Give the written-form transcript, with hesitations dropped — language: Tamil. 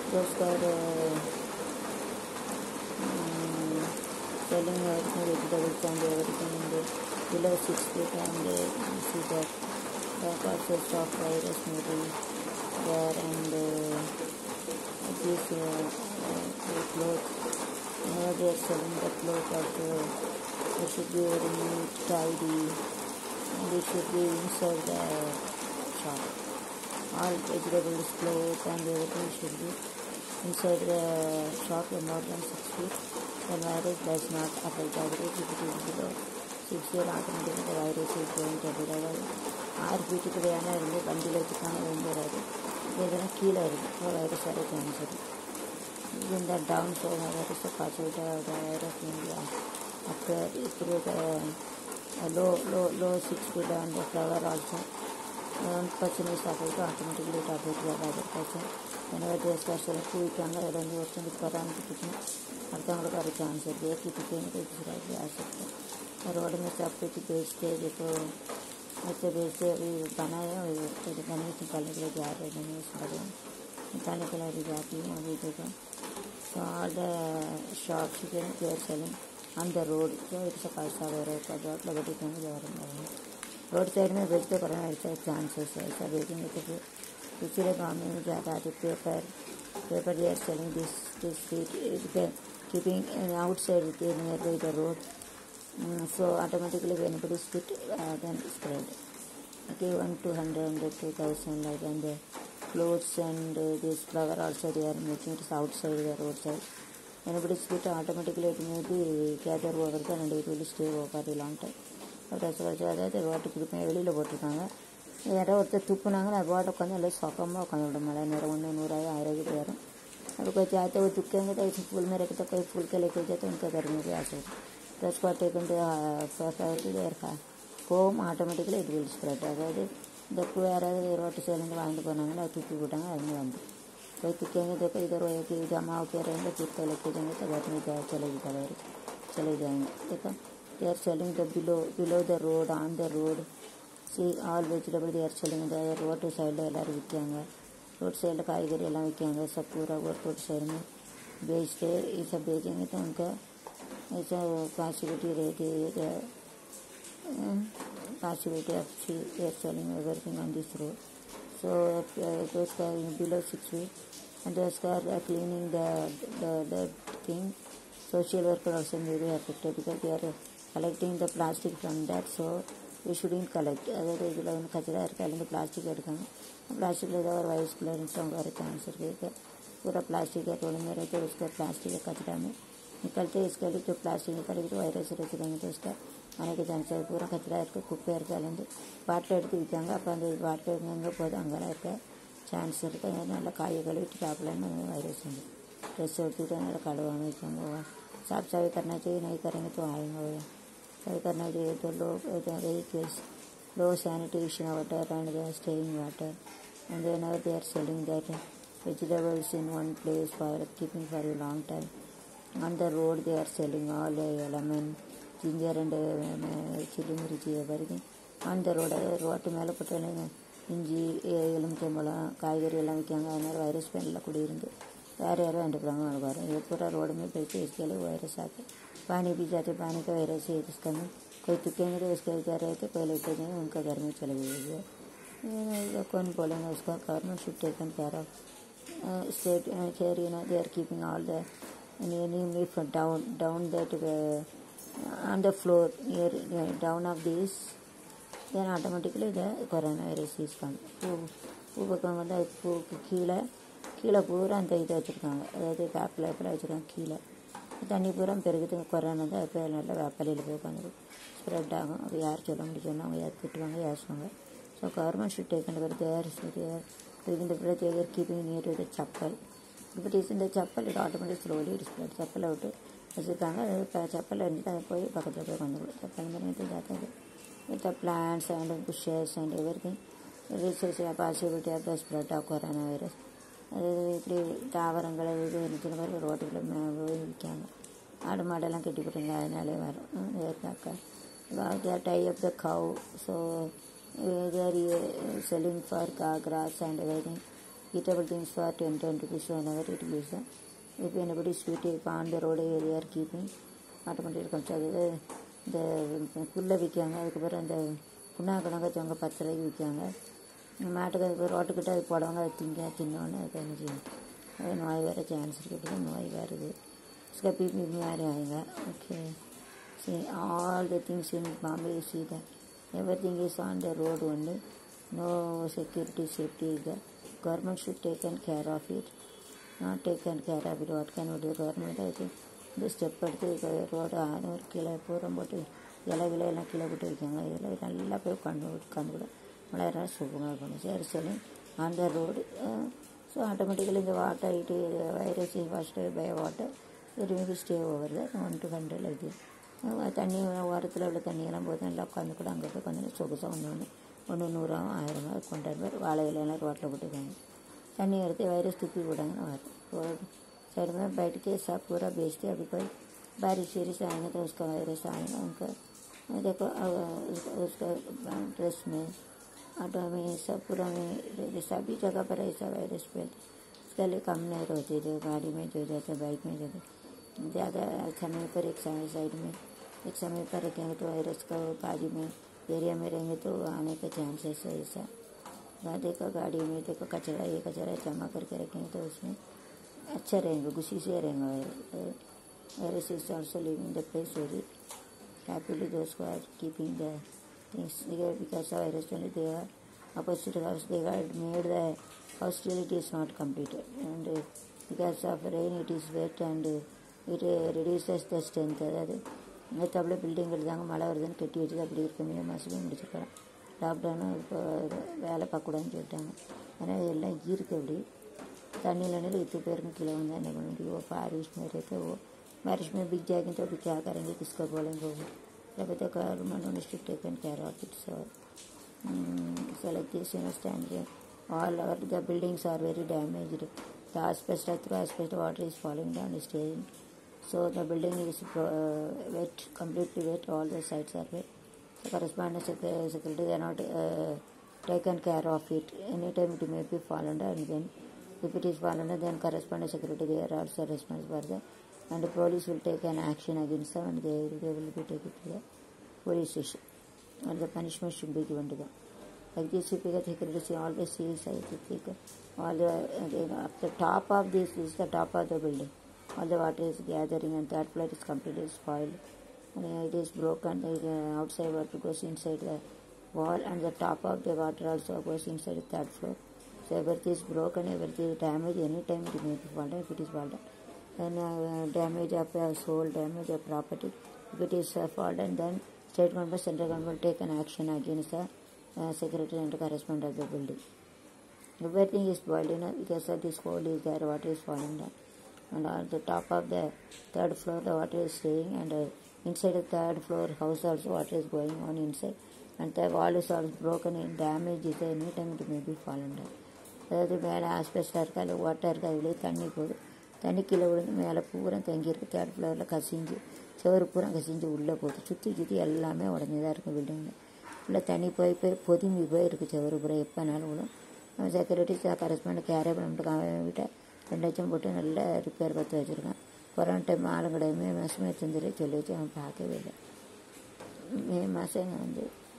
those are selling everything, vegetables and everything in the below 6 feet, and you see that also stock virus maybe there, and this clothes. Whenever they are selling the clothes also, it should be very neat, tidy, and it should be inside the shop. All vegetables, clothes and everything should be inside the shop more than 6 feet. Then virus does not affect the virus. If it is below 6 feet, automatically the virus is going to be level. 6 feet வேணா இருந்து வண்டியில் வச்சுக்கான வேண்டியது எதுனா கீழே இருக்குது வைரஸ் வர சான்ஸ் இருக்குது. Even the downside of that is the possibility of the virus in the after through the low 6 feet and the flower also. 1% is affected, automatically it affects the other person. Whenever they start selling food, you can get any person with Quran to put in. Arthangal got a chance of the keeping it is right the asset. The road is up to the base stage before at the base we banaya with the connection college jar and mechanical area. So all the shops you are selling on the road, so it's a paisa road side में बेचते करना ऐसा chances है ऐसा बेचेंगे तो फिर दूसरे गाँव में ज़्यादा आते paper they are selling this street keeping outside nearby the road, so automatically when anybody spit then spread. Okay, 1 to 100, 2,000 like, and the clothes and this flower also they are making it outside the roadside. Anybody spit automatically it may be gather over there and it will stay over a long time. அதாவது வாட்டர் கொடுப்பேன் வெளியில் போட்டிருக்காங்க. யாரோ ஒருத்தர் துப்புனாங்க, நான் வாட்டை உட்காந்து எல்லாம் சொக்கமாக உட்காந்து விட माड़ा நேரம் 100 100 1000 की यार और कोई चाहते वो तुक्केंगे तो इस फूल में रखे तो कोई फूल के लेके जाते उनके घर में भी आ सकते. प्लस को टेकन देर खा home automatically it will spread. அதாவது இந்த யாராவது ரோட்டு சைலேருந்து வாங்கிட்டு போனாங்கன்னா அது துப்பி போட்டாங்க, அது வந்து कोई तुकेंगे तो कोई इधर कि जमा होकर रहेंगे, फिर तो लेके जाएंगे तो घर में चले जाएंगे. देखो they are selling the below the road, on the road. See all vegetable they are selling the road side எல்லாரும் விற்காங்க. रोड साइड காய்கறி எல்லாம் விற்காங்க. सब पूरा रोड साइड में बेचते ये सब बेचेंगे तो उनका ऐसा पॉसिबिलिटी रहती है, possibility of they are selling everything on this road. So those guys below 6 feet and those guys are cleaning the thing. Social worker also may be affected because they are collecting the plastic from that, so we shouldn't collect. अगर इधर उन कचरा रखा प्लास्टिक रखेंगे, प्लास्टिक लेकर और वाइस क्लियरेंस होगा कैंसर के पूरा प्लास्टिक के रोड में रहते उसका प्लास्टिक के कचरा में निकलते इसके लिए जो प्लास्टिक निकलेगी तो वायरस रख देंगे तो उसका आने के चांस है. पूरा कचरा इसको कुप्पे रखेंगे बाटल எடுத்து விற்காங்க. அப்போ அந்த பாட்டில் எங்கே போகுது அங்கெல்லாம் இருக்க சான்ஸ் இருக்குது. நல்லா காயை கழுவிட்டு சாப்பிடலான்னு வைரஸ் வந்து ड्रेस எடுத்துக்கிட்டு நல்லா கழுவாமல் வைக்காங்க. साफ सफाई करना चाहिए, नहीं करेंगे तो आएंगे भैया. सफाई करना चाहिए तो लोग vehicles low sanitation water and they are staying water, and whenever they are selling that vegetables in one place for keeping for a long time on the road they are selling all lemon, ginger and chili mirchi everything on the road. Road மேலே போட்டாலும் இஞ்சி எலுமிச்சம்பழம் காய்கறி எல்லாம் விற்காங்க. அதனால் வைரஸ் பெண்ணில் குடியிருந்து வேறு யாரும் வந்துடுறாங்க. வரும் ये पूरा रोड में बेचते इसके लिए वायरस आते. पानी पी जाते, पानी का वायरस है इसका में कोई तुकेंगे तो उसके घर रहते कोई लेते जाएंगे उनका घर में चले जाएंगे. कौन बोलेंगे उसका. Government should taken care of state area. They are keeping all the any down that on the floor near down of this, then automatically the coronavirus is come. பூ பக்கம் வந்து பூக்கு கீழே பூரா அந்த இதை வச்சுருக்காங்க, அதாவது வேப்பில் வச்சுருக்காங்க. கீழே தண்ணி பூரா பெருகுது. கொரோனா தான் இப்போ நல்லா வேப்பலையில் போய் உட்காந்து ஸ்ப்ரெட் ஆகும். அது யார் சொல்ல முடியும், அவங்க யார் திட்டுவாங்க யாசுவாங்க. So government should take and இந்த பிள்ளை keeping near to the chappal. இப்போ இந்த சப்பல் இது ஆட்டோமேட்டிக் ஸ்லோலி இட் ஸ்ப்ரெட். சப்பலை விட்டு வச்சுருக்காங்க. அது சப்பலில் இருந்துட்டு அதை போய் பக்கத்தில் போய் வந்துடும். சப்பல் மாதிரி ஜாத்தது with the plans and bushes and everything research possibility of the spread of corona virus. அது இப்படி தாவரங்கள் இது இருந்துச்சுன்னு பிறகு ரோட்டுக்குள்ளே விற்காங்க. ஆடு மாடெல்லாம் கட்டி போட்டுங்க, அதனாலே வரும். Tie up the cow, so they are selling for grass and everything. eatable things for 10 rupees whenever it gives. If anybody sweet on the road they are keeping, automatically comes இந்த புல்லை விற்காங்க. அதுக்கப்புறம் அந்த புண்ணாக்கணங்க வச்சவங்க 10 ரூபாய்க்கு விற்காங்க. மாட்டுக்கு ரோட்டுக்கிட்ட அது போடுவாங்க. அது தின்னோன்னு அது என்ன செய்யும், அது நோய் வர சான்ஸ் இருக்குது. நோய் வருது. பிபி மாதிரி ஆகுங்க. Okay, see all the things in Bombay, you see that everything is on the road only. No security, safety is there. Government should take care of it. Not taken care of it. What can we do? Government I think இந்த ஸ்டெப் எடுத்து ரோடு ஒரு கீழே பூரம் போட்டு இலையெல்லாம் கீழே போட்டு வைக்காங்க. இதெல்லாம் நல்லா போய் உட்காந்து கூட மழை சுகமாக இருக்கணும். சரி சொல்லி அந்த ரோடு. ஸோ ஆட்டோமேட்டிக்கலி இந்த வாட்டர் இட்டு virus first by water it may be stay over தான் 1 to 100 லைக் திஸ். தண்ணி ஓரத்தில் உள்ள தண்ணியெல்லாம் போது நல்லா உட்காந்து கூட அங்கே போய் கொஞ்சம் சொகுசாக ஒன்று 100 1000 கொண்டாடுவார். வாழை இலையெல்லாம் ரோட்டில் போட்டுருக்காங்க. तन्नी करते वायरस तुपी उड़ाना और साइड में बैठ के सब पूरा बेचते. अभी कोई बारिश वारिश आएगा तो उसका वायरस आएगा उनका. देखो उसका ड्रेस में, ऑटो में, सब पूरा में सभी जगह पर ऐसा वायरस फैलता. इसके लिए कम नहीं रहती. जो गाड़ी में जो जाते, बाइक में जाते, ज़्यादा समय पर एक साइड में एक समय पर रखेंगे तो वायरस का बाजू में एरिया में रहेंगे तो आने का चांसेस है. ऐसा देखो गाड़ी में देखो कचरा ये कचरा जमा करके रखेंगे तो उसमें अच्छा रहेंगे, खुशी से रहेंगे. Virus is also living the place very happily those who are keeping the things because virus only they are opposite house they had made the house still it is not completed and because of rain it is wet and it reduces the strength. அதாவது மற்றபடி பில்டிங் எடுத்தாங்க மழை வருதுன்னு கட்டி வச்சுட்டு அப்படி இருக்க முடியும். மாதமே முடிச்சிருக்கலாம். லாக்டவுனும் இப்போ வேலை பார்க்கக்கூடாதுன்னு சொல்லிட்டாங்க. ஆனால் எல்லாம் இருக்குது. அப்படி तन्नी इतने पैर में किलो होता है बनेगी. वो बारिश में रहते वो बारिश में बिक जाएगी तो अभी क्या करेंगे, किसको बोलेंगे. वो जब तक government should taken care of it. So like this, you understand, all our the buildings are very damaged. The asbestos through asbestos water is falling down, is staying. So the building is wet, completely wet. All the sides are wet. The corresponding security they are not taken care of it. Anytime it may be fallen down, and then if it is fallen down, then corresponding security they are also responsible for that, and the police will take an action against them, and they will be taken to the police station, and the punishment should be given to them. Like this, if you get security, always see all the up the top of this is the top of the building. All the water is gathering, and that floor is completely spoiled. And it is broken. The outside water goes inside the wall, and the top of the water also goes inside the third floor. So everything is broken, everything is damaged. Anytime it may be fallen. If it is fallen, then damage of a soul, damage of property. If it is fallen, then state government, central government will take an action against the secretary and correspondent of the building. Everything is boiled, because of this hole is there, water is falling down. And on the top of the third floor, the water is staying, and inside the third floor house also water is going on inside. And the wall is also broken and damaged is there, anytime it may be fallen down. அதாவது மேலே ஆஸ்பெஸ்டாக இருக்கா இல்லை ஓட்டாக இருக்கா அதிலே தண்ணி போகுது. தண்ணி கீழே விழுந்து மேலே பூரா தங்கியிருக்கு. தேர்ட் ஃப்ளோரில் கசிஞ்சு செவரு பூரா கசிஞ்சு உள்ளே போகுது. சுற்றி எல்லாமே உடஞ்சி தான் இருக்குது பில்டிங்கில். உள்ளே தண்ணி போய் பொதுமி போய் இருக்குது செவரு பூரா. எப்போனாலும் விடும். செக்யூரிட்டி கரஸ்பாண்ட் கேரே பண்ணிட்டு அவன் விட்ட 2 லட்சம் போட்டு நல்லா ரிப்பேர் பார்த்து வச்சுருக்கான். கொரோனா டைம் ஆளுங்கடையுமே மாதமே தந்துட்டு சொல்லி வச்சு அவன் பார்க்கவே இல்லை. மே மாதம் வந்து